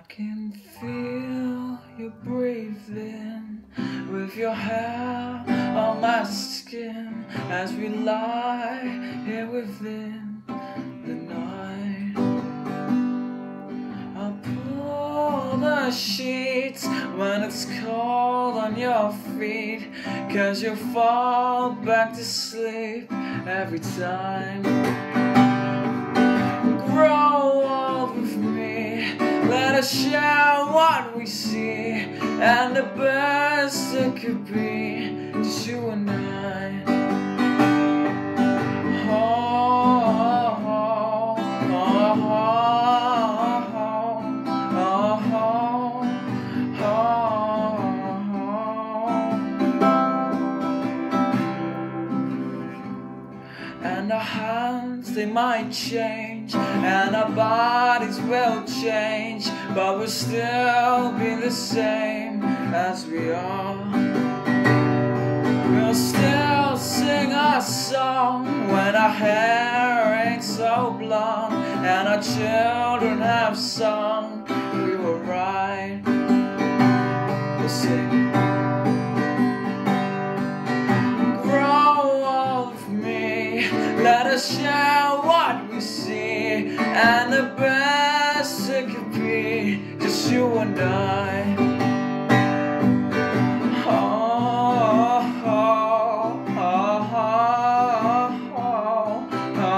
can feel you breathing with your hair on my skin as we lie here within the night. I'll pull the sheets when it's cold on your feet, 'cause you fall back to sleep every time. Grow old with me, let us share what we see, and the best it could be, just you and I. Oh, oh, oh, oh, oh, oh, oh. And our hands, they might change, and our bodies will change, but we'll still be the same as we are. We'll still sing our song when our hair ain't so blonde, and our children have sung we were right. We'll sing. Grow old with me, let us share what we see, and the best it could be, just you and I. Oh, oh, oh, oh, oh,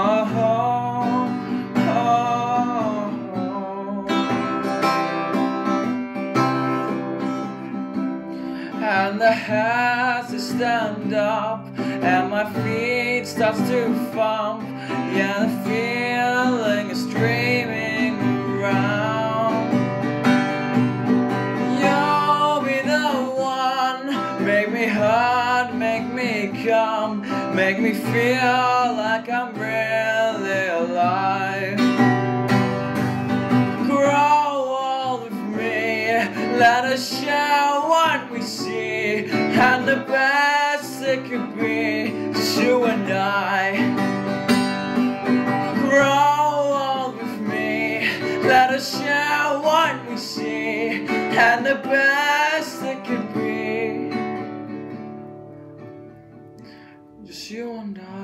oh, oh. And the hairs they stand up, and my feet starts to thump. Yeah, the feeling is dreaming around. You'll be the one, make me hurt, make me come, make me feel like I'm really alive. Grow old with me, let us share what we see, and the best it could be, just you and I. Grow old with me, let us share what we see, and the best it could be, just you and I.